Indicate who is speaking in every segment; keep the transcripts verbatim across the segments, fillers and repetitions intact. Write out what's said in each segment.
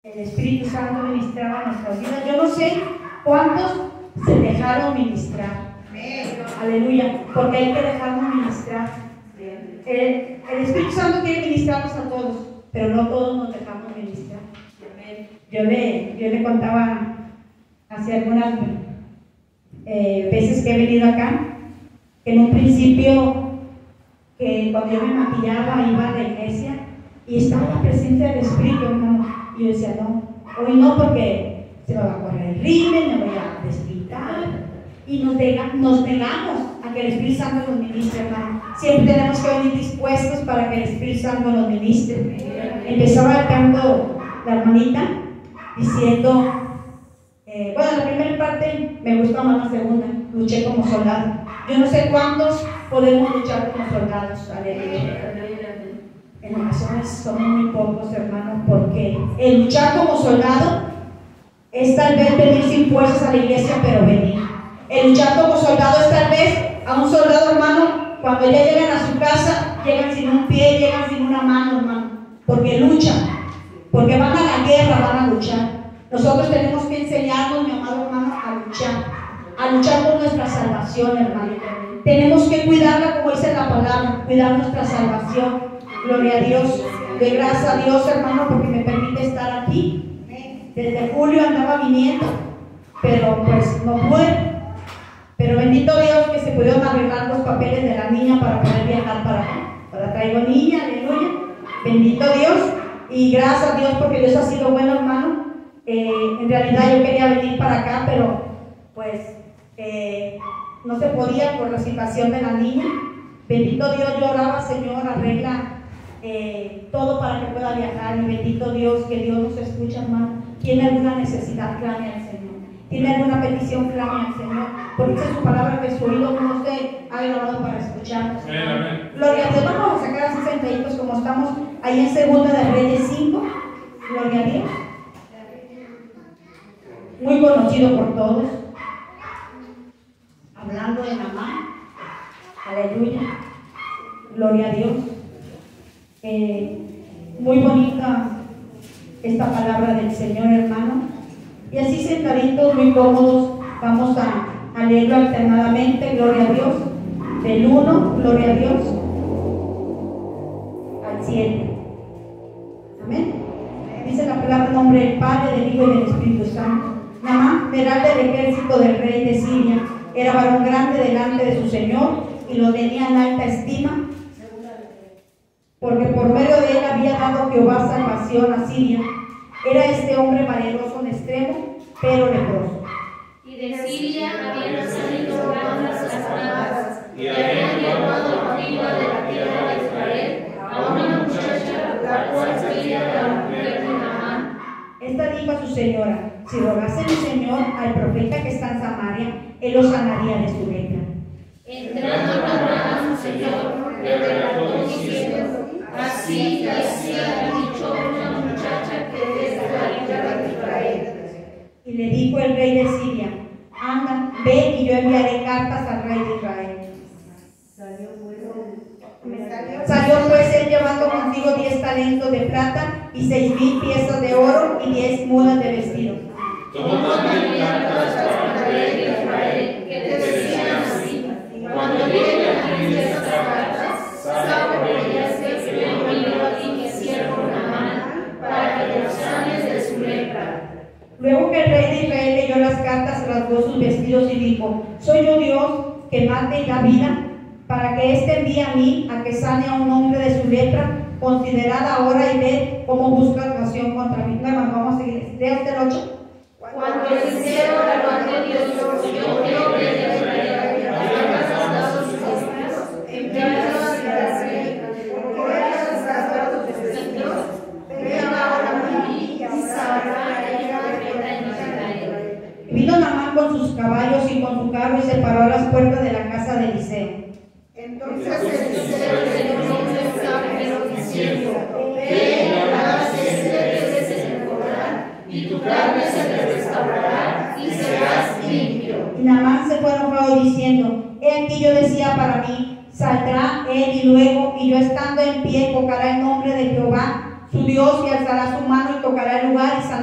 Speaker 1: El Espíritu Santo ministraba nuestras vidas. Yo no sé cuántos se dejaron ministrar. Aleluya, porque hay que dejarnos ministrar. El, el Espíritu Santo quiere ministrarnos a todos, pero no todos nos dejamos ministrar. Yo le, yo le contaba hace algunas eh, veces que he venido acá, que en un principio, que cuando yo me maquillaba iba a la iglesia y estaba la presencia del Espíritu, hermano. Y yo decía, no, hoy no, porque se me va a correr el rímel, me voy a despitar. Y nos, dega, nos negamos a que el Espíritu Santo nos ministre, hermano. Siempre tenemos que venir dispuestos para que el Espíritu Santo nos ministre. Empezaba el canto la hermanita diciendo, eh, bueno, la primera parte me gustó más, la segunda, luché como soldado. Yo no sé cuántos podemos luchar como soldados, aleluya. En ocasiones somos muy pocos, hermanos, porque el luchar como soldado es tal vez venir sin fuerzas a la iglesia, pero venir. El luchar como soldado es tal vez a un soldado, hermano, cuando ya llegan a su casa, llegan sin un pie, llegan sin una mano, hermano, porque luchan, porque van a la guerra, van a luchar. Nosotros tenemos que enseñarnos, mi amado hermano, a luchar, a luchar por nuestra salvación, hermano. Tenemos que cuidarla, como dice la palabra, cuidar nuestra salvación. Gloria a Dios, de gracias a Dios, hermano, porque me permite estar aquí. Desde julio andaba viniendo, pero pues no pude. Pero bendito Dios que se pudieron arreglar los papeles de la niña para poder viajar para acá. Ahora traigo niña, aleluya. Bendito Dios. Y gracias a Dios porque Dios ha sido bueno, hermano. Eh, en realidad yo quería venir para acá, pero pues eh, no se podía por la situación de la niña. Bendito Dios, yo oraba, Señor, arregla eh, todo para que pueda viajar. Y bendito Dios, que Dios nos escucha, hermano. ¿Tiene alguna necesidad? Clame al Señor. ¿Tiene alguna petición? Clame al Señor. Porque dice su palabra que su oído no se ha grabado para escucharnos. Gloria a Dios. Vamos a sacar así sentaditos como estamos ahí en Segunda de Reyes cinco. Gloria a Dios. Muy conocido por todos. Hablando de mamá. Aleluya. Gloria a Dios. Eh, muy bonita esta palabra del Señor, hermano. Y así sentaditos, muy cómodos, vamos a, a leerlo alternadamente. Gloria a Dios. Del uno, gloria a Dios, al siete. Amén. Dice la palabra en nombre del Padre, del Hijo y del Espíritu Santo. Naamán, general del ejército del rey de Siria, era varón grande delante de su Señor y lo tenía en alta estima, porque por medio de él había dado Jehová salvación a Siria. Era este hombre valeroso en extremo, pero leproso.
Speaker 2: Y de Siria habían salido grandes las plagas, y habían llevado arriba de la tierra de Israel a una muchacha, la cual sería la mujer de Naamán.
Speaker 1: Esta dijo a su señora: si rogase mi señor al profeta que está en Samaria, él lo sanaría de su lepra.
Speaker 2: Entrando Naamán su señor, le relató diciendo: así y así ha dicho una muchacha que es de la tierra de Israel.
Speaker 1: Y le dijo el rey de Siria: anda, ve y yo enviaré cartas al rey de Israel. Salió pues él llevando consigo diez talentos de plata y seis mil piezas de oro y diez mudas de vestido.
Speaker 2: Tomó también cartas para el rey de Israel que decían así: cuando llegue aquí estas cartas, sabe por ellas que he venido a ti, mi siervo Naamán, para que te sanes de su lepra.
Speaker 1: Luego que el rey de Israel leyó las cartas, rasgó sus vestidos y dijo: ¿soy yo Dios que mate y da vida? Para que éste envíe a mí a que sane a un hombre de su lepra. Considerad ahora y ved cómo busca ocasión contra mí. Bueno, vamos a seguir. Lea usted el ocho.
Speaker 2: Cuando el sincero varón de Dios oyó que el rey de Israel había gastado sus vestidos, enviaron al rey: ¿por qué has gastado tus vestidos? Ven ahora a mí y sabrá ella profeta en Israel.
Speaker 1: Vino Naamán con sus caballos y con su carro y se paró a las puertas de la casa de Eliseo.
Speaker 2: Entonces el sincero le dio un mensajero diciendo: ve, lávate siete veces en el Jordán, y tu carne se te restaurará y serás limpio.
Speaker 1: Y Naamán se fue enojado diciendo: he aquí yo decía para mí, saldrá él y luego, y yo estando en pie, invocará el nombre de Jehová su Dios, y alzará su mano y tocará el lugar y sanará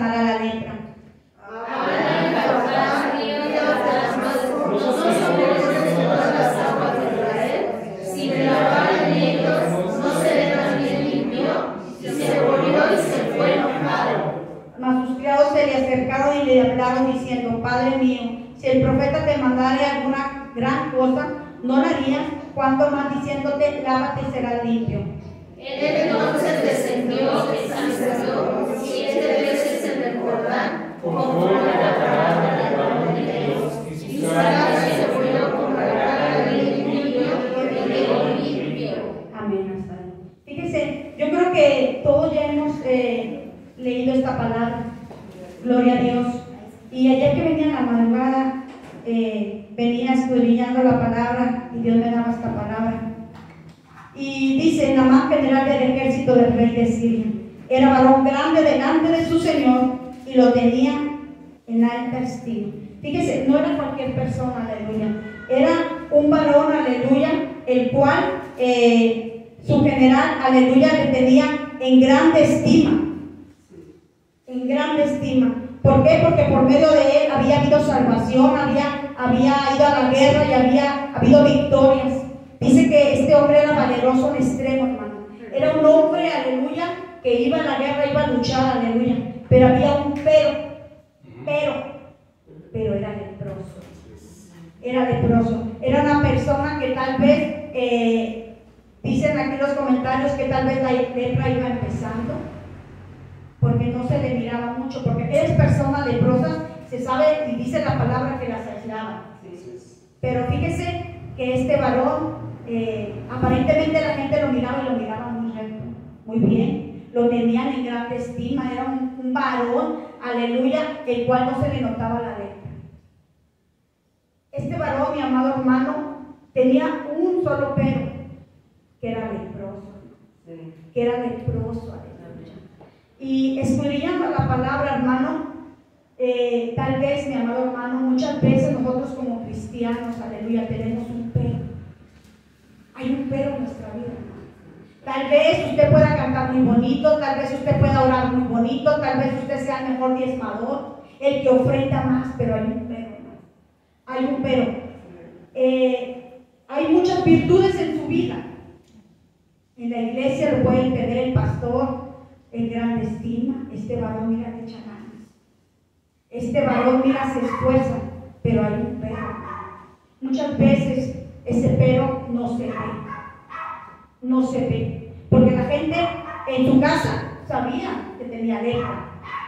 Speaker 1: se le acercaron y le hablaron diciendo: Padre mío, si el profeta te mandara alguna gran cosa, ¿no la harías? Cuanto más diciéndote: lávate y serás limpio.
Speaker 2: Él entonces descendió y sanó siete veces en el Jordán, conforme a la palabra del varón de Dios, y su sangre se fue como la cara del limpio y quedó limpio.
Speaker 1: Amén. Fíjese, yo creo que todos ya hemos eh, leído esta palabra. Gloria a Dios. Y ayer que venía en la madrugada, eh, venía escudriñando la palabra y Dios me daba esta palabra. Y dice: Naamán, general del ejército del rey de Siria, era varón grande delante de su señor y lo tenía en alta estima. Fíjese, no era cualquier persona, aleluya. Era un varón, aleluya, el cual eh, su general, aleluya, le tenía en grande estima. En grande estima. ¿Por qué? Porque por medio de él había habido salvación, había, había ido a la guerra y había habido victorias. Dice que este hombre era valeroso en extremo, hermano. Era un hombre, aleluya, que iba a la guerra, iba a luchar, aleluya. Pero había un pero, pero, pero era leproso. Era leproso. Era una persona que tal vez, eh, dicen aquí los comentarios que tal vez la lepra iba empezando, porque no se le miraba mucho, porque eres persona leprosa, se sabe y dice la palabra que las aislaba. Pero fíjese que este varón, eh, aparentemente la gente lo miraba y lo miraba muy recto, muy bien, lo tenían en gran estima, era un, un varón, aleluya, el cual no se le notaba la lepra. Este varón, mi amado hermano, tenía un solo pero, que era leproso, que era leproso, aleluya. Y escudriñando la palabra, hermano, eh, tal vez, mi amado hermano, muchas veces nosotros como cristianos, aleluya, tenemos un pero. Hay un pero en nuestra vida, hermano. Tal vez usted pueda cantar muy bonito, tal vez usted pueda orar muy bonito, tal vez usted sea el mejor diezmador, el que ofrenda más, pero hay un pero, hermano. Hay un pero. Eh, hay muchas virtudes en su vida. En la iglesia lo puede entender el pastor en gran estima. Este varón, mira, que echa ganas. Este varón, mira, se esfuerza, pero hay un pero. Muchas veces ese pero no se ve. No se ve. Porque la gente en su casa sabía que tenía lepra.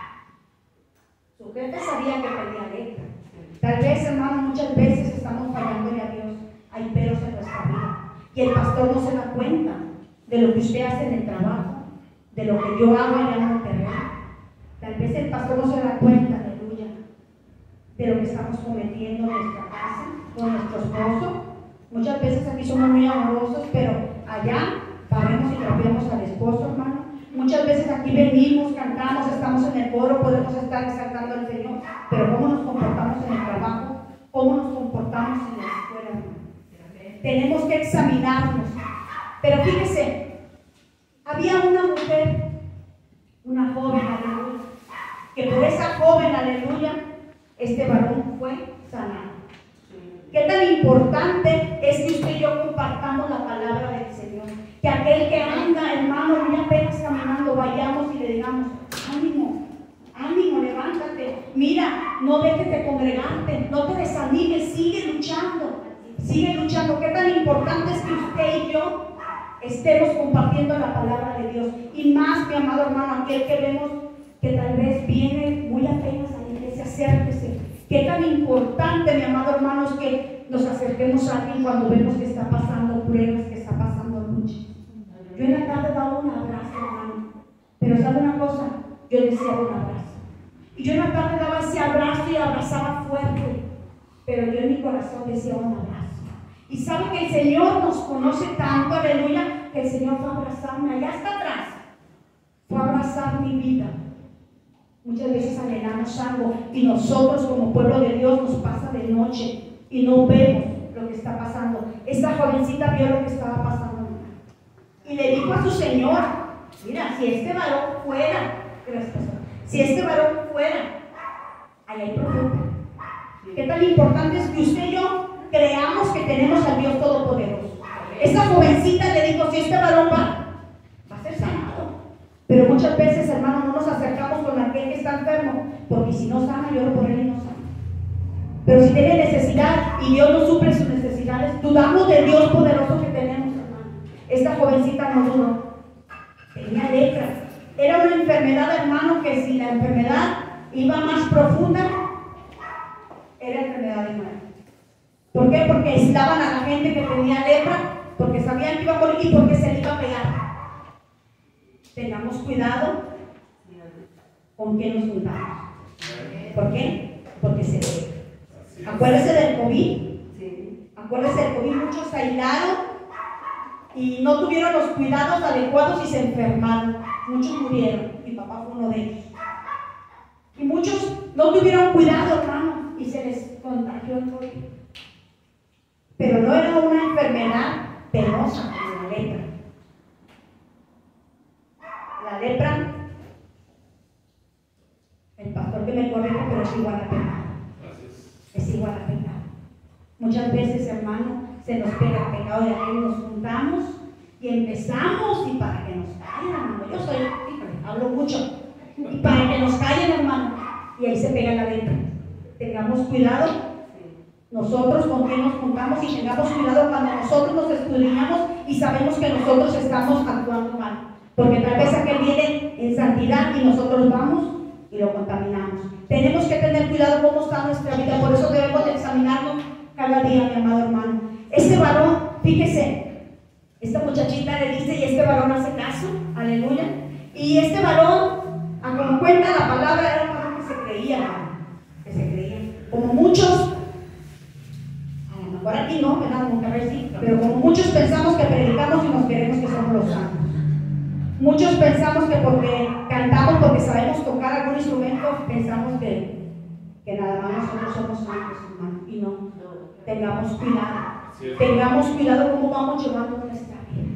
Speaker 1: Su gente sabía que tenía lepra. Tal vez, hermano, muchas veces estamos fallándole a Dios. Hay peros en nuestra vida. Y el pastor no se da cuenta de lo que usted hace en el trabajo, de lo que yo hago allá en Monterrey. Tal vez el pastor no se da cuenta, aleluya, de lo que estamos cometiendo en nuestra casa, con nuestro esposo. Muchas veces aquí somos muy amorosos, pero allá paremos y trapeamos al esposo, hermano. Muchas veces aquí venimos, cantamos, estamos en el coro, podemos estar exaltando al Señor, pero ¿cómo nos comportamos en el trabajo? ¿Cómo nos comportamos en la escuela, hermano? Tenemos que examinarnos. Pero fíjese, había una mujer, una joven, aleluya, que por esa joven, aleluya, este varón fue sanado. Qué tan importante es que usted y yo compartamos la palabra del Señor. Que aquel que anda, hermano, muy apenas caminando, vayamos y le digamos: ánimo, ánimo, levántate. Mira, no dejes de congregarte, no te desanimes, sigue luchando, sigue luchando. Qué tan importante es que usted y yo estemos compartiendo la palabra de Dios. Y más, mi amado hermano, aquel que vemos que tal vez viene muy apenas a la iglesia, acérquese. Qué tan importante, mi amado hermano, es que nos acerquemos a alguien cuando vemos que está pasando pruebas, que está pasando lucha. Yo en la tarde daba un abrazo, hermano, pero ¿sabe una cosa? Yo deseaba un abrazo. Y yo en la tarde daba ese abrazo y abrazaba fuerte, pero yo en mi corazón decía un abrazo. Y sabe que el Señor nos conoce tanto, aleluya, que el Señor fue a abrazarme allá hasta atrás, fue a abrazar mi vida. Muchas veces anhelamos algo y nosotros como pueblo de Dios nos pasa de noche y no vemos lo que está pasando. Esta jovencita vio lo que estaba pasando y le dijo a su Señor: mira, si este varón fuera, si este varón fuera, ahí hay profeta. Qué tan importante es que usted y yo creamos que tenemos al Dios Todopoderoso. Esta jovencita le dijo: si este varón va, va a ser sanado. Pero muchas veces, hermano, no nos acercamos con aquel que está enfermo oro, porque si no sana, yo oro por él y no sana. Pero si tiene necesidad y Dios no suple sus necesidades, dudamos del Dios poderoso que tenemos, hermano. Esta jovencita no dudó. Tenía lepra. Era una enfermedad, hermano, que si la enfermedad iba más profunda, era enfermedad de muerte. ¿Por qué? Porque aislaban a la gente que tenía lepra, porque sabían que iba a morir y porque se le iba a pegar. Tengamos cuidado con quién nos juntamos. ¿Por qué? Porque se ve. Acuérdese del COVID. Acuérdese del COVID. Muchos se aislaron y no tuvieron los cuidados adecuados y se enfermaron. Muchos murieron. Mi papá fue uno de ellos. Y muchos no tuvieron cuidado, hermano, y se les contagió el COVID. Pero no era una enfermedad penosa como la lepra. La lepra, el pastor que me corrige, pero es igual a pecado. Es igual a pecado. Muchas veces, hermano, se nos pega el pecado de aquel, nos juntamos y empezamos, y para que nos callen, hermano, yo soy, híjole, hablo mucho, y para que nos callen, hermano, y ahí se pega la lepra. Tengamos cuidado nosotros con quién nos juntamos, y tengamos cuidado cuando nosotros nos escudriñamos y sabemos que nosotros estamos actuando mal. Porque tal vez aquel viene en santidad y nosotros vamos y lo contaminamos. Tenemos que tener cuidado cómo está nuestra vida, por eso debemos de examinarnos cada día, mi amado hermano. Este varón, fíjese, esta muchachita le dice y este varón hace caso, aleluya. Y este varón, a como cuenta la palabra, era un varón que se creía, hermano, que se creía. Como muchos, a lo mejor aquí no, ¿verdad? Monterrey sí, pero como muchos pensamos que predicamos y nos queremos que somos los santos. Muchos pensamos que porque cantamos, porque sabemos tocar algún instrumento, pensamos que, que nada más nosotros somos santos, hermano. Y no, tengamos cuidado. Tengamos cuidado cómo vamos llevando nuestra vida.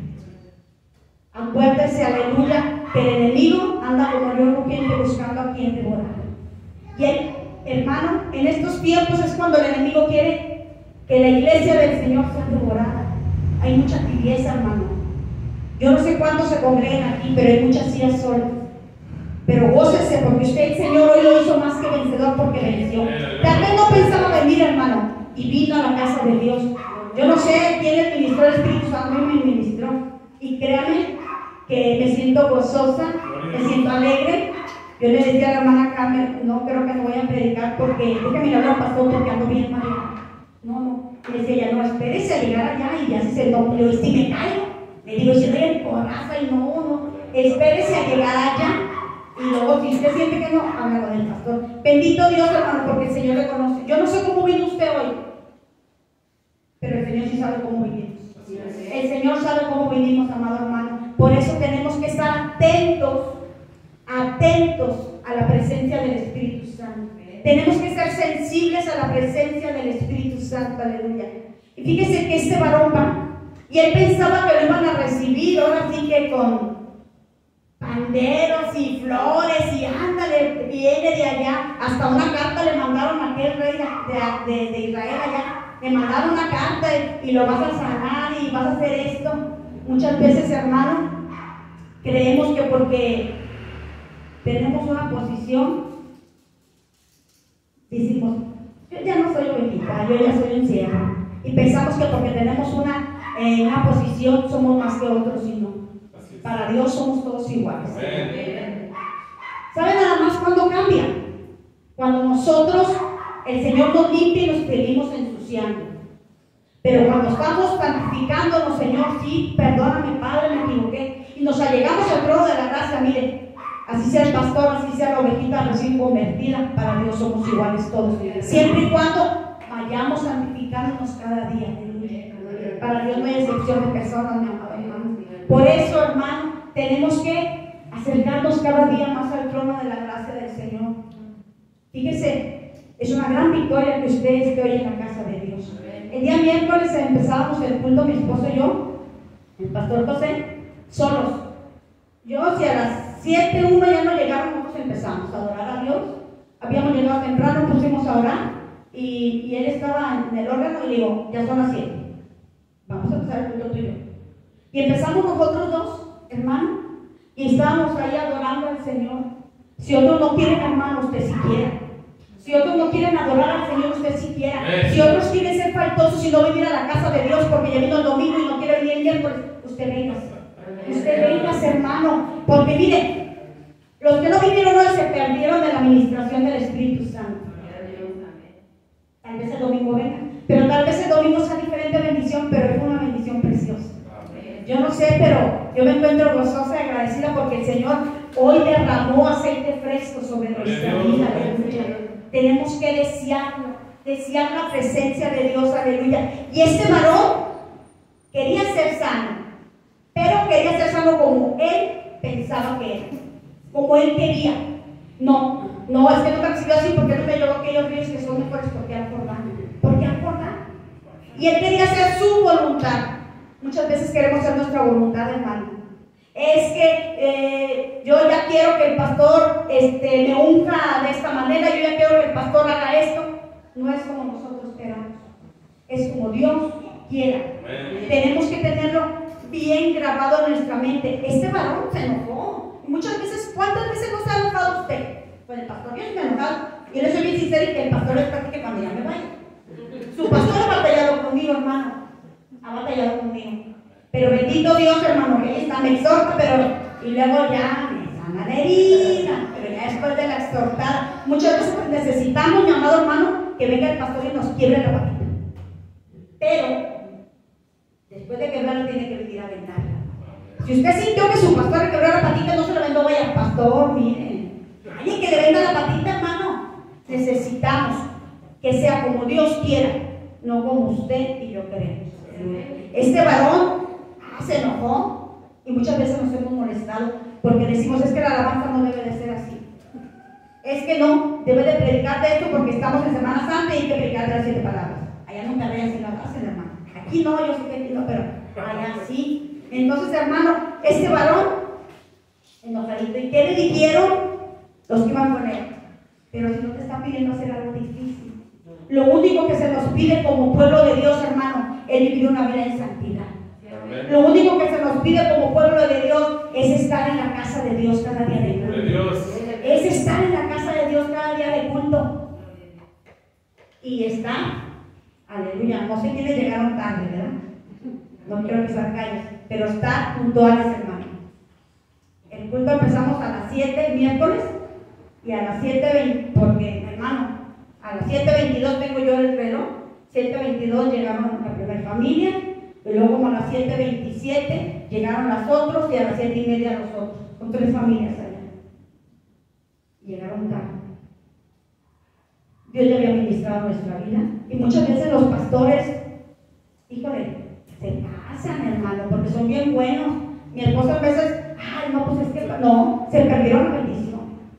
Speaker 1: Acuérdese, aleluya, que el enemigo anda como león rugiente buscando a quien devorar. Y el, hermano, en estos tiempos es cuando el enemigo quiere que la iglesia del Señor sea devorada. Hay mucha tibieza, hermano. Yo no sé cuántos se congregan aquí, pero hay muchas sillas solas. Pero gócese, porque usted, el Señor, hoy lo hizo más que vencedor porque venció. Tal vez no pensaba venir, hermano, y vino a la casa de Dios. Yo no sé quién le ministró el Espíritu Santo, a mí me ministró. Y créame que me siento gozosa, me siento alegre. Yo le decía a la hermana Carmen, no creo que no voy a predicar porque, déjame mirar al pastor porque ando bien mal. No, no. Y le decía ella, no, espérese a llegar allá y ya se sentó. Le digo, ¿y si me caigo? Le digo, si estoy en coraza y no, no. Espérese a llegar allá. Y luego, si usted siente que no, habla con el pastor. Bendito Dios, hermano, porque el Señor le conoce. Yo no sé cómo vino usted hoy, pero el Señor sí sabe cómo vinimos. El Señor sabe cómo vinimos, amado hermano. Por eso tenemos que estar atentos, atentos a la presencia del Espíritu Santo. Tenemos que ser sensibles a la presencia del Espíritu Santo, aleluya. Y fíjese que este varón va, y él pensaba que lo iban a recibir, ahora sí que con panderos y flores, y ándale, viene de allá. Hasta una carta le mandaron a aquel rey de, de, de Israel allá. Le mandaron una carta y, y lo vas a sanar y vas a hacer esto. Muchas veces, hermano, creemos que porque tenemos una posición, decimos, yo ya no soy ovejita, yo ya soy un siervo. Y pensamos que porque tenemos una, eh, una posición somos más que otros, y no. Para Dios somos todos iguales. ¿Saben nada más cuándo cambia? Cuando nosotros, el Señor nos limpia y nos seguimos ensuciando. Pero cuando estamos santificándonos, Señor, sí, perdóname, Padre, me equivoqué, y nos allegamos al trono de la gracia, mire, así sea el pastor, así sea la ovejita recién convertida, para Dios somos iguales todos. Siempre y cuando vayamos santificándonos cada día. Para Dios no hay excepción de personas, mi amado hermano. Por eso, hermano, tenemos que acercarnos cada día más al trono de la gracia del Señor. Fíjese, es una gran victoria que usted esté hoy en la casa de Dios. El día miércoles empezábamos el culto, mi esposo y yo, el pastor José, solos. Yo, si a las siete, uno ya no llegaron, nosotros empezamos a adorar a Dios. Habíamos llegado temprano, pusimos a orar, y, y él estaba en el órgano y le digo, ya son las siete. Vamos a empezar el culto tú y yo. Y empezamos nosotros dos, hermano, y estábamos ahí adorando al Señor. Si otros no quieren, hermano, usted sí quiere. Si otros no quieren adorar al Señor, usted sí quiera. Si otros quieren ser faltosos y no venir a la casa de Dios porque ya vino el domingo y no quiere venir el miércoles, usted venga. Usted venga, hermano. Porque mire, los que no vinieron hoy se perdieron de la administración del Espíritu Santo. Tal vez el domingo venga, pero tal vez el domingo sea diferente bendición, pero es una bendición preciosa. Yo no sé, pero yo me encuentro gozosa y agradecida porque el Señor hoy derramó aceite fresco sobre nuestra vida. Aleluya. Tenemos que desearlo, desear la presencia de Dios, aleluya. Y este varón quería ser sano, pero quería ser sano como él pensaba que era, como él quería. No, no, es que no me recibió así porque no me llevó aquellos ríos que son mejores porque acordar, porque acordar. Y él quería hacer su voluntad. Muchas veces queremos hacer nuestra voluntad, hermano. Es que eh, yo ya quiero que el pastor este, me unja de esta manera, yo ya quiero que el pastor haga esto. No es como nosotros esperamos, es como Dios quiera. Amén. Tenemos que tenerlo bien grabado en nuestra mente. Este varón se enojó. Y muchas veces, ¿cuántas veces no se ha enojado usted? Pues el pastor, yo se me ha enojado. Y yo le soy bien sincera y que el pastor les practique cuando ya me vaya. Su pastor ha batallado conmigo, hermano. Ha batallado conmigo. Pero bendito Dios, hermano, que ahí está, me exhorta, pero y luego ya me sana la herida. Pero ya después de la exhortada, muchas veces necesitamos, mi amado hermano, que venga el pastor y nos quiebre la patita. Pero después de quebrarla, tiene que venir a vendarla. Si usted sintió que su pastor le quebró la patita, no se lo vendó, vaya, pastor, miren. Alguien que le venda la patita, hermano. Necesitamos que sea como Dios quiera, no como usted y yo queremos. Este varón se enojó y muchas veces nos hemos molestado porque decimos, es que la alabanza no debe de ser así, es que no, debe de predicar de esto porque estamos en Semana Santa y hay que predicar de las siete palabras. Allá no te veas si lo hacen, hermano. Aquí no, yo sé que aquí no, pero allá sí. Entonces, hermano, este varón enojadito, ¿y qué le dijeron los que iban con él? Pero si no te están pidiendo hacer algo difícil, lo único que se nos pide como pueblo de Dios, hermano, es vivir una vida en santidad. Lo único que se nos pide como pueblo de Dios es estar en la casa de Dios cada día de culto. Es estar en la casa de Dios cada día de culto. Y está, aleluya, no sé quiénes llegaron tarde, ¿verdad? No quiero pisar calles, pero está puntuales, hermano. El culto empezamos a las siete miércoles y a las siete veinte, porque, hermano, a las siete veintidós tengo yo el reloj. siete veintidós llegaron la primera familia. Y luego como a las siete veintisiete llegaron las otras y a las siete y media los otros. Son tres familias allá. Llegaron tarde. Dios ya había ministrado nuestra vida. Y muchas veces los pastores, híjole, se pasan, hermano, porque son bien buenos. Mi esposo a veces, ay, no, pues es que no, se perdieron la bendición.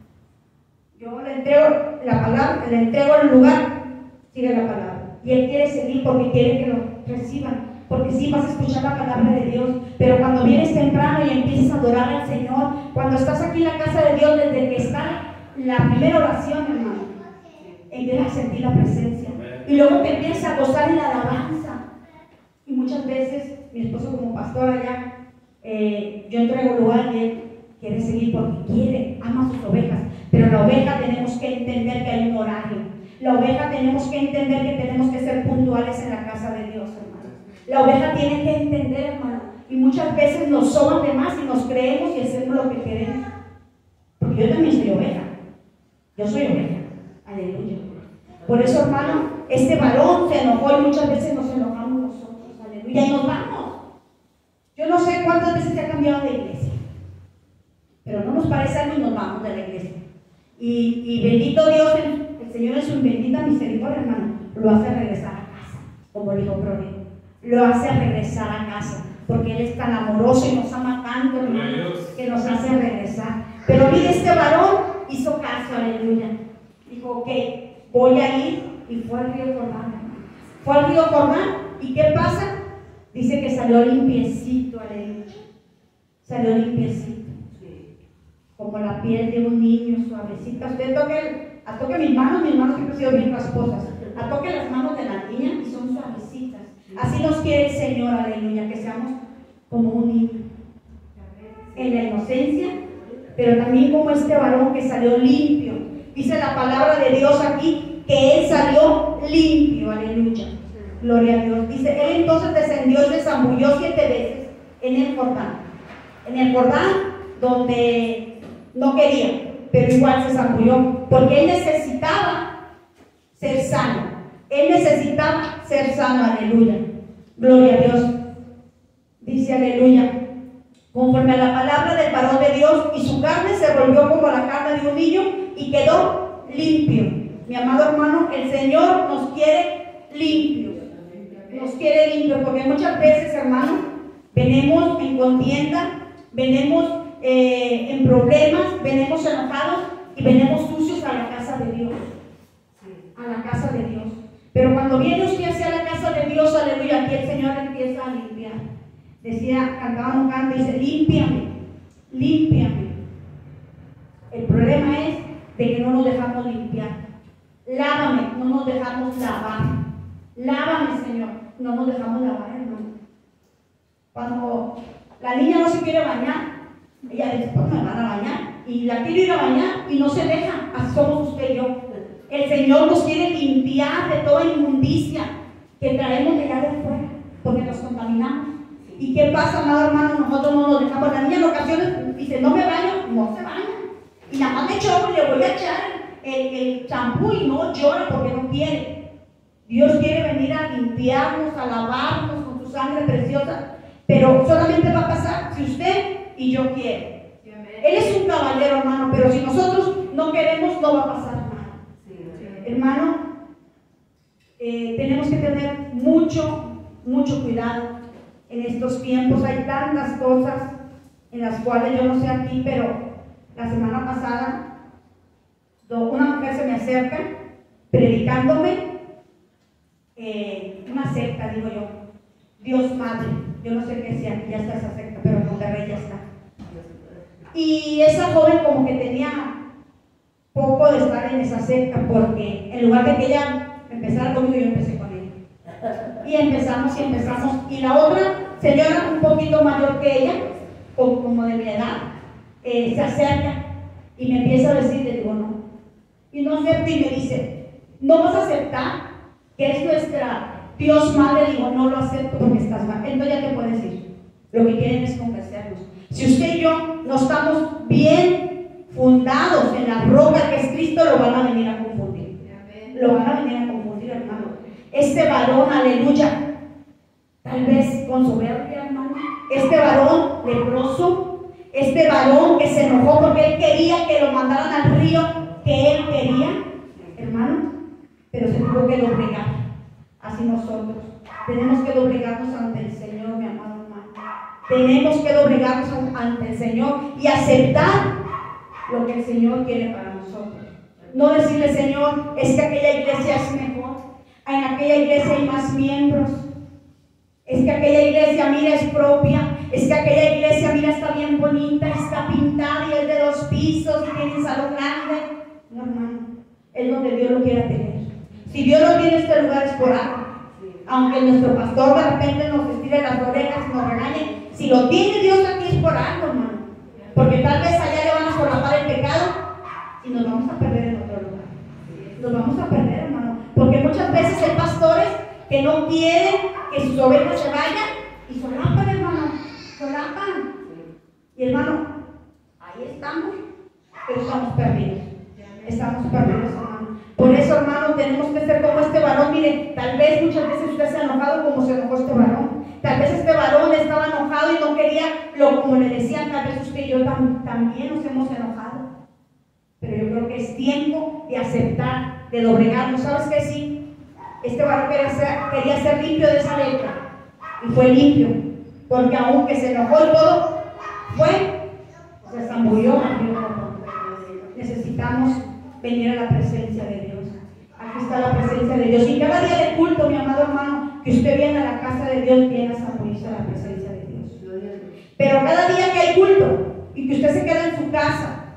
Speaker 1: Yo le entrego la palabra, le entrego el lugar, sigue la palabra. Y él quiere seguir porque quiere que lo reciban. Porque sí vas a escuchar la palabra de Dios, pero cuando vienes temprano y empiezas a adorar al Señor, cuando estás aquí en la casa de Dios, desde que está la primera oración, hermano, empiezas a sentir la presencia. Y luego te empiezas a gozar en la alabanza. Y muchas veces, mi esposo como pastor allá, eh, yo entrego lugar y él quiere seguir porque quiere, ama sus ovejas. Pero la oveja tenemos que entender que hay un horario. La oveja tenemos que entender que tenemos que ser puntuales en la casa de Dios, hermano. La oveja tiene que entender, hermano, y muchas veces nos somos de más y nos creemos y hacemos lo que queremos. Porque yo también soy oveja. Yo soy oveja. Aleluya. Por eso, hermano, este varón se enojó y muchas veces nos enojamos nosotros. Aleluya. Y nos vamos. Yo no sé cuántas veces se ha cambiado de iglesia, pero no nos parece algo y nos vamos de la iglesia. Y, y bendito Dios, el, el Señor en su bendita misericordia, hermano, lo hace regresar a casa, como dijo Prodio. Lo hace regresar a casa, porque Él es tan amoroso y nos ama tanto, hermano, que nos hace regresar. Pero mire, este varón hizo caso, aleluya. Dijo, ok, voy a ir, y fue al río Jordán. Fue al río Jordán, ¿y qué pasa? Dice que salió limpiecito, aleluya. Salió limpiecito. Como la piel de un niño, suavecita. Usted toque, a toque mis manos, mis manos siempre han sido bien rasposas. A toque las manos de la niña y son suavecitas. Así nos quiere el Señor, aleluya, que seamos como un niño, en la inocencia pero también como este varón que salió limpio. Dice la palabra de Dios aquí que él salió limpio, aleluya. Gloria a Dios. Dice, él entonces descendió y se zambulló siete veces en el Jordán. En el Jordán donde no quería, pero igual se zambulló, porque él necesitaba ser sano. Él necesitaba ser sano, aleluya. Gloria a Dios. Dice, aleluya, conforme a la palabra del varón de Dios, y su carne se volvió como la carne de un niño y quedó limpio. Mi amado hermano, el Señor nos quiere limpios. Nos quiere limpios, porque muchas veces, hermano, venimos en contienda, venimos eh, en problemas, venimos enojados y venimos sucios a la casa de Dios. A la casa de Dios. Pero cuando viene usted hacia la casa de Dios, aleluya, aquí el Señor empieza a limpiar. Decía, cantaba un canto y dice, límpiame, límpiame. El problema es de que no nos dejamos limpiar. Lávame, no nos dejamos lavar. Lávame, Señor, no nos dejamos lavar, hermano. Cuando la niña no se quiere bañar, ella dice, pues me van a bañar. Y la quiero ir a bañar y no se deja. Así somos usted y yo. El Señor nos quiere limpiar de toda inmundicia que traemos de allá de afuera, porque nos contaminamos. ¿Y qué pasa, amado hermano? Nosotros no nos dejamos. La niña en ocasiones dice, no me baño, no se baña. Y nada más me choco y le voy a echar el champú y no llora porque no quiere. Dios quiere venir a limpiarnos, a lavarnos con su sangre preciosa, pero solamente va a pasar si usted y yo quiere. Él es un caballero, hermano, pero si nosotros no queremos, no va a pasar nada. Hermano, eh, tenemos que tener mucho, mucho cuidado en estos tiempos. Hay tantas cosas en las cuales yo no sé aquí, pero la semana pasada una mujer se me acerca predicándome eh, una secta, digo yo, Dios Madre, yo no sé qué sea, ya está esa secta, pero en Monterrey ya está. Y esa joven como que tenía poco de estar en esa secta, porque en lugar de que ella empezara conmigo, yo empecé con ella. Y empezamos y empezamos. Y la otra señora, un poquito mayor que ella, como, como de mi edad, eh, se acerca y me empieza a decir, le digo, no. Y no acepta y me dice, ¿no vas a aceptar que es nuestra Dios Madre? Digo, no lo acepto porque estás mal. Entonces ya te puedes ir. Lo que quieren es convencernos. Si usted y yo no estamos bien fundados en la roca que es Cristo, lo van a venir a confundir. Lo van a venir a confundir, hermano. Este varón, aleluya, tal vez con soberbia, hermano. Este varón leproso, este varón que se enojó porque él quería que lo mandaran al río que él quería, hermano, pero se tuvo que doblegar. Así nosotros tenemos que doblegarnos ante el Señor, mi amado hermano. Tenemos que doblegarnos ante el Señor y aceptar lo que el Señor quiere para nosotros. No decirle, Señor, es que aquella iglesia es mejor, en aquella iglesia hay más miembros, es que aquella iglesia, mira, es propia, es que aquella iglesia, mira, está bien bonita, está pintada y es de dos pisos y tiene un salón grande. No, hermano, es donde Dios lo quiera tener. Si Dios lo tiene en este lugar es por algo. Aunque nuestro pastor de repente nos estire las orejas y nos regañe, si lo tiene Dios aquí es por algo, hermano. Porque tal vez allá le van a solapar el pecado y nos vamos a perder en otro lugar. Nos vamos a perder, hermano. Porque muchas veces hay pastores que no quieren que sus ovejas se vayan y solapan, hermano. Solapan. Y hermano, ahí estamos, pero estamos perdidos. Estamos perdidos, hermano. Por eso, hermano, tenemos que ser como este varón. Mire, tal vez muchas veces usted se ha enojado como se enojó este varón. Tal vez este varón estaba enojado y no quería lo como le decían. Tal vez usted y yo tam, también nos hemos enojado. Pero yo creo que es tiempo de aceptar, de doblegarnos. ¿Sabes qué? Sí, este varón quería ser, quería ser limpio de esa letra y fue limpio, porque aunque se enojó y todo, fue, se zambulló. Necesitamos venir a la presencia de Dios. Aquí está la presencia de Dios. Y cada día de culto, mi amado hermano, que usted viene a la casa de Dios, viene a zambullirse a la presencia de Dios. Pero cada día que hay culto y que usted se queda en su casa,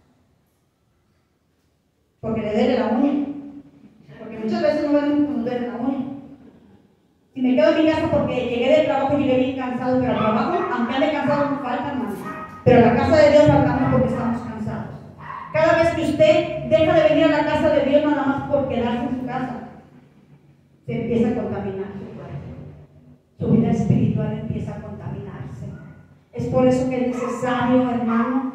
Speaker 1: porque le duele la uña, porque muchas veces no ven cuando duele la uña. Si me quedo en mi casa porque llegué del trabajo y llegué bien cansado, pero al trabajo, aunque ande cansado, no falta, hermano. pero a la casa de Dios faltamos porque estamos cansados. Cada vez que usted deja de venir a la casa de Dios nada más por quedarse en su casa, se empieza a contaminar su cuerpo. Su vida espiritual empieza a contaminarse. Es por eso que es necesario, hermano,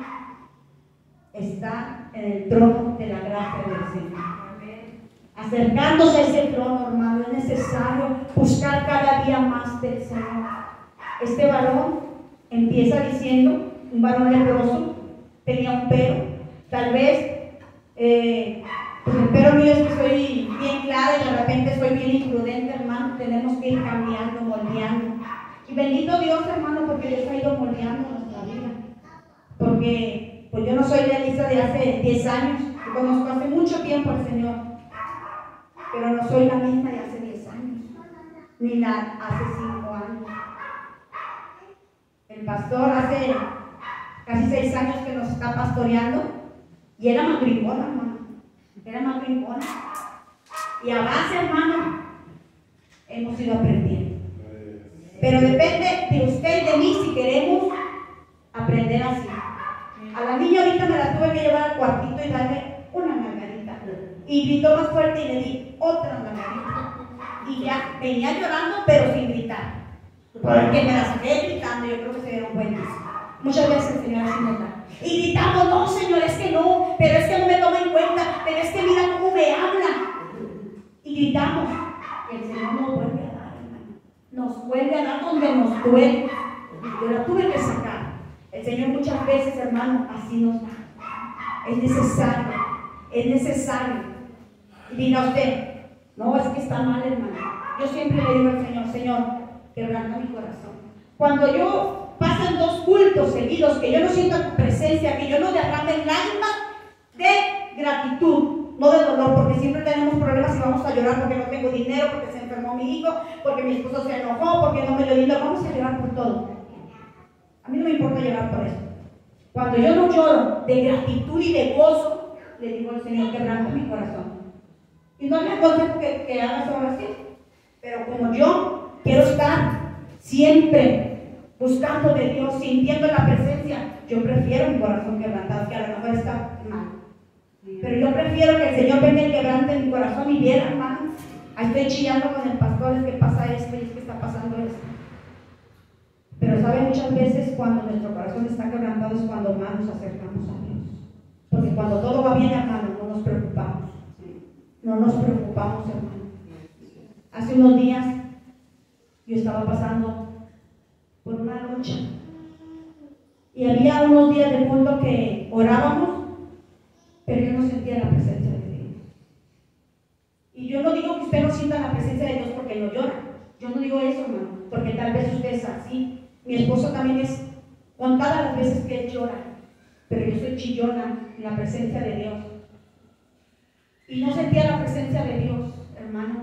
Speaker 1: estar en el trono de la gracia del Señor. Acercándose a ese trono, hermano, es necesario buscar cada día más del Señor. Este varón empieza diciendo, un varón leproso, tenía un pero, tal vez, eh, pues el pero mío es que soy bien clara y de repente soy bien imprudente, hermano. Tenemos que ir cambiando, moldeando. Y bendito Dios, hermano, porque Dios ha ido moldeando nuestra vida. Porque pues yo no soy la Elisa de hace diez años, yo conozco hace mucho tiempo al Señor, pero no soy la misma de hace diez años, ni la hace cinco años. El pastor hace casi seis años que nos está pastoreando y era más brincona, hermano. Era más brincona. Y a base, hermano, hemos ido aprendiendo. Pero depende de usted y de mí si queremos aprender así. A la niña ahorita me la tuve que llevar al cuartito y darle una margarita. Y gritó más fuerte y le di otra margarita. Y ya venía llorando, pero sin gritar. Porque me la saqué gritando, yo creo que se dieron cuenta. Muchas veces el Señor así nos da. Y gritamos, no, Señor, es que no, pero es que no me toma en cuenta, pero es que mira cómo me habla. Y gritamos. Y el Señor nos vuelve a dar, hermano. Nos vuelve a dar donde nos duele. Yo la tuve que sacar. El Señor muchas veces, hermano, así nos da. Es necesario, es necesario. Y diga usted, no, es que está mal, hermano. Yo siempre le digo al Señor, Señor, quebranta mi corazón. Cuando yo pasan dos cultos seguidos, que yo no siento tu presencia, que yo no derrame lágrimas de gratitud, no de dolor, porque siempre tenemos problemas y vamos a llorar porque no tengo dinero, porque se enfermó mi hijo, porque mi esposo se enojó, porque no me dio dinero, vamos a llorar por todo. A mí no me importa llorar por eso. Cuando yo no lloro de gratitud y de gozo, le digo al Señor, quebranta mi corazón. Y no le aconsejo que, que hagas oración, pero como yo quiero estar siempre buscando de Dios, sintiendo la presencia, yo prefiero mi corazón quebrantado, que a lo mejor está mal. Pero yo prefiero que el Señor venga y quebrante mi corazón y viera, hermano, ahí estoy chillando con el pastor, es que pasa esto y es que está pasando esto. Pero sabe, muchas veces cuando nuestro corazón está quebrantado es cuando más nos acercamos a Dios. Porque cuando todo va bien, hermano, no nos preocupamos. No nos preocupamos, hermano. Hace unos días yo estaba pasando por una lucha y había unos días de culto que orábamos, pero yo no sentía la presencia de Dios. Y yo no digo que usted no sienta la presencia de Dios porque no llora. Yo no digo eso, hermano, porque tal vez usted es así. Mi esposo también es contadas las veces que él llora, pero yo soy chillona en la presencia de Dios. Y no sentía la presencia de Dios, hermano.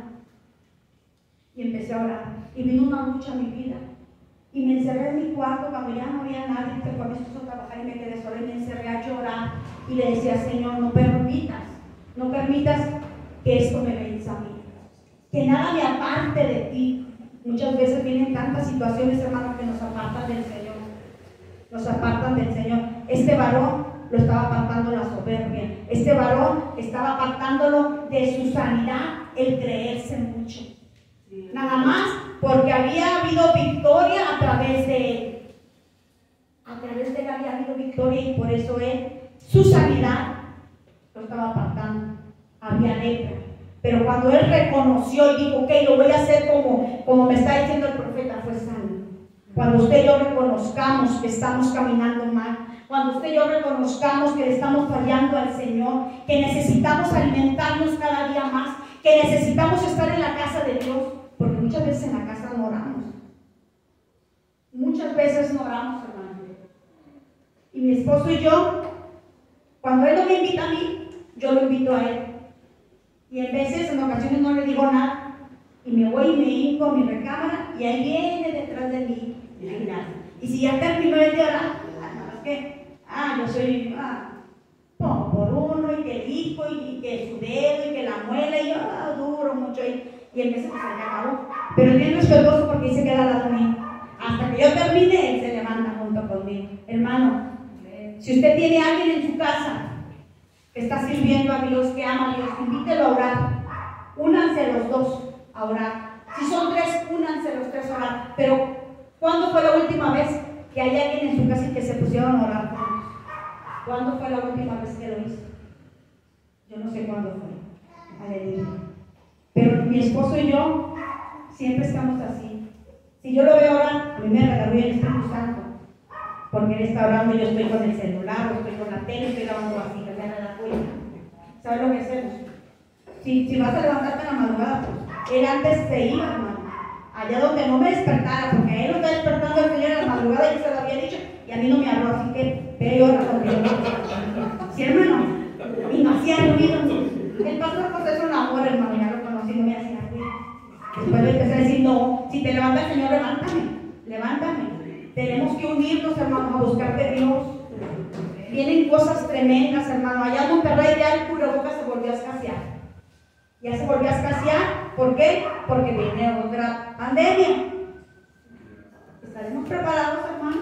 Speaker 1: Y empecé a orar. Y vino una lucha a mi vida. Y me encerré en mi cuarto cuando ya no había nadie. Se fue a mi esposo a trabajar y me quedé sola y me encerré a llorar. Y le decía, Señor, no permitas, no permitas que esto me venza a mí. Que nada me aparte de ti. Muchas veces vienen tantas situaciones, hermanos, que nos apartan del Señor. Nos apartan del Señor. Este varón lo estaba apartando la soberbia. Este varón estaba apartándolo de su sanidad, el creerse mucho. Nada más porque había habido victoria a través de él. A través de él había habido victoria y por eso él, su sanidad, lo estaba apartando. Había lepra. Pero cuando él reconoció y dijo, ok, lo voy a hacer como, como me está diciendo el profeta, fue sano. Cuando usted y yo reconozcamos que estamos caminando mal, cuando usted y yo reconozcamos que le estamos fallando al Señor, que necesitamos alimentarnos cada día más, que necesitamos estar en la casa de Dios, porque muchas veces en la casa no oramos. Muchas veces no oramos, hermano. Y mi esposo y yo, cuando él no me invita a mí, yo lo invito a él. Y en veces, en ocasiones no le digo nada. Y me voy y me hinco a mi recámara y ahí viene detrás de mí. Y si ya terminó el de orar, nada más que, ah, yo soy, ah, pongo por uno y que el hijo y que su dedo y que la muela y yo, ah, duro mucho. Y, y en veces pues se acabó. Pero es bien respetuoso porque ahí se queda al lado mío. Hasta que yo termine, él se levanta junto conmigo. Hermano, Si usted tiene a alguien en su casa que está sirviendo a Dios, que ama a Dios, invítelo a orar. Únanse los dos a orar. Si son tres, únanse los tres a orar. Pero, ¿cuándo fue la última vez que hay alguien en su casa y que se pusieron a orar por Dios? ¿Cuándo fue la última vez que lo hizo? Yo no sé cuándo fue. Aleluya. Pero mi esposo y yo siempre estamos así. Si yo lo veo orar, a mí me regaló el Espíritu Santo. Porque él está orando y yo estoy con el celular, o estoy con la tele, estoy lavando vasijas, ya no da cuenta. ¿Sabes lo que hacemos? Si, si vas a levantarte en la madrugada, pues él antes se iba, hermano. Allá donde no me despertara, porque él lo está despertando el Señor en la madrugada y yo se lo había dicho, y a mí no me habló, así que ve y ora conmigo. ¿Sí, hermano? Y no hacía ruido. El pastor José es un amor, hermano, ya lo conocí, no me hacía ruido. Después le empecé a decir, no, si te levanta el Señor, levántame, levántame. Tenemos que unirnos, hermano, a buscar de Dios. Vienen cosas tremendas, hermano. Allá en Monterrey ya el cubrebocas se volvió a escasear. Ya se volvió a escasear. ¿Por qué? Porque viene otra pandemia. ¿Estaremos preparados, hermano?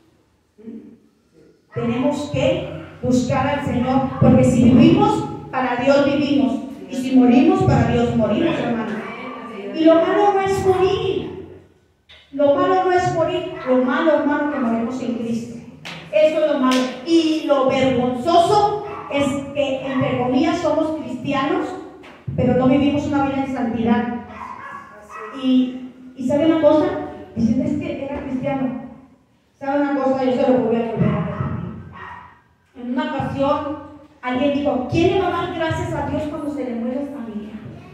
Speaker 1: Tenemos que buscar al Señor, porque si vivimos, para Dios vivimos. Y si morimos, para Dios morimos, hermano. Y lo malo no es morir. Lo malo no es morir, lo malo, hermano, que morimos en Cristo. Eso es lo malo. Y lo vergonzoso es que, entre comillas, somos cristianos, pero no vivimos una vida en santidad. Y, y ¿sabe una cosa? Dicen, es que era cristiano. ¿Sabe una cosa? Yo se lo voy a volver a repetir. En una ocasión, alguien dijo, ¿quién le va a dar gracias a Dios cuando se le muere su familia?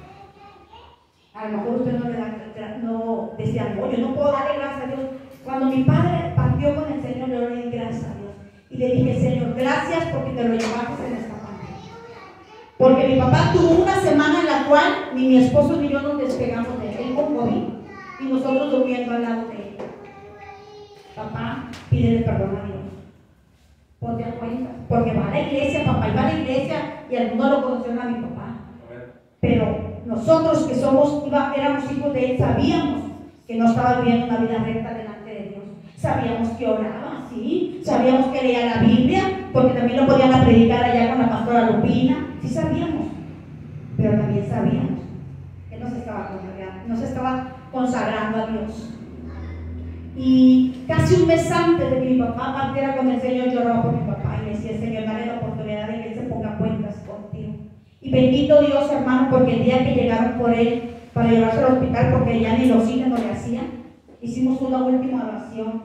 Speaker 1: A lo mejor usted no le da, no decía, no, yo no puedo darle gracias a Dios. Cuando mi padre partió con el Señor, yo le di gracias a Dios. Y le dije, Señor, gracias porque te lo llevaste en esta pandemia. Porque mi papá tuvo una semana en la cual ni mi esposo ni yo nos despegamos de él, él con COVID. Y nosotros durmiendo al lado de él. Papá, pídele perdón a Dios. Ponte a cuenta. Porque va a la iglesia, papá, y va a la iglesia y al mundo lo conoció a mi papá. Pero nosotros que somos, iba, éramos hijos de él, sabíamos que no estaba viviendo una vida recta delante de Dios. Sabíamos que oraba, sí. Sabíamos que leía la Biblia, porque también lo podían a predicar allá con la pastora Lupina. Sí sabíamos. Pero también sabíamos que no se estaba consagrando, no se estaba consagrando a Dios. Y casi un mes antes de que mi papá partiera con el Señor, yo oraba por mi papá y le decía, Señor, dale la oportunidad de que él se ponga cuentas contigo. Y bendito Dios, hermano, porque el día que llegaron por él para llevarse al hospital, porque ya ni el oxígeno le hacían, hicimos una última oración.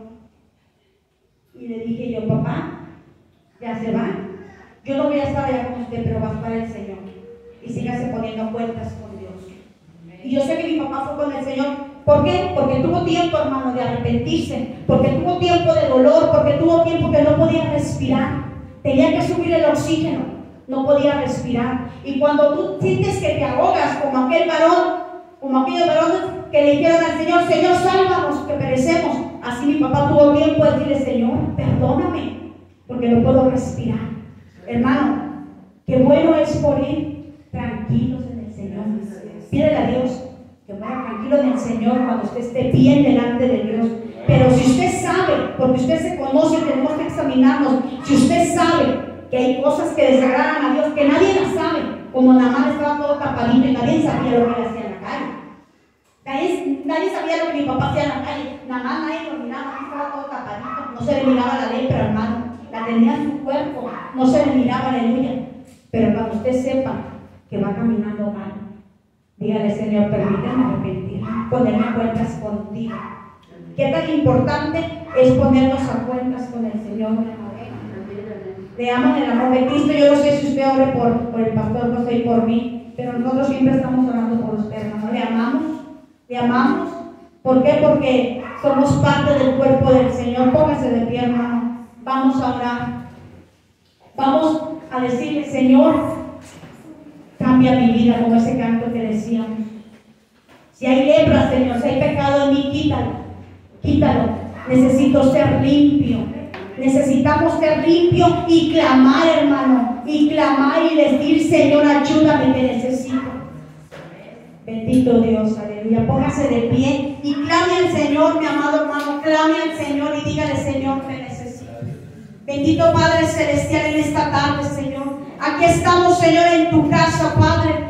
Speaker 1: Y le dije yo, papá, ya se va. Yo no voy a estar allá con usted, pero va a estar el Señor. Y sígase poniendo cuentas con Dios. Y yo sé que mi papá fue con el Señor. ¿Por qué? Porque tuvo tiempo, hermano, de arrepentirse. Porque tuvo tiempo de dolor. Porque tuvo tiempo que no podía respirar. Tenía que subir el oxígeno. No podía respirar. Y cuando tú sientes que te ahogas, como aquel varón, como aquellos varones que le dijeron al Señor, Señor, sálvanos, que perecemos. Así mi papá tuvo tiempo de decirle, Señor, perdóname, porque no puedo respirar. Hermano, qué bueno es morir tranquilos en el Señor. Pídele a Dios que muera tranquilo en el Señor cuando usted esté bien delante de Dios. Pero si usted sabe, porque usted se conoce, tenemos que examinarnos. Si usted sabe que hay cosas que desagradan a Dios, que nadie las sabe, como Naamán estaba todo tapadito y nadie sabía lo que él hacía en la calle. Nadie, nadie sabía lo que mi papá hacía en la calle. Naamán nadie lo miraba, estaba todo tapadito, no se le miraba la lepra, hermano, la tenía en su cuerpo, no se le miraba, aleluya. Pero cuando usted sepa que va caminando mal, dígale, Señor, permíteme arrepentir, ponerme a cuentas contigo. ¿Qué tan importante es ponernos a cuentas con el Señor? Leamos el amor de Cristo. Yo no sé si usted ore por, por el pastor José y por mí, pero nosotros siempre estamos orando por usted, hermano. Le amamos, le amamos. ¿Por qué? Porque somos parte del cuerpo del Señor. Póngase de pie, hermano. Vamos a orar. Vamos a decirle, Señor, cambia mi vida, como ese canto que decíamos. Si hay lepra, Señor, si hay pecado en mí, quítalo, quítalo. Necesito ser limpio. Necesitamos ser limpios y clamar, hermano, y clamar y decir, Señor, ayúdame, te necesito. Bendito Dios, aleluya. Póngase de pie y clame al Señor, mi amado hermano, clame al Señor y dígale, Señor, te necesito. Bendito Padre Celestial, en esta tarde, Señor. Aquí estamos, Señor, en tu casa, Padre.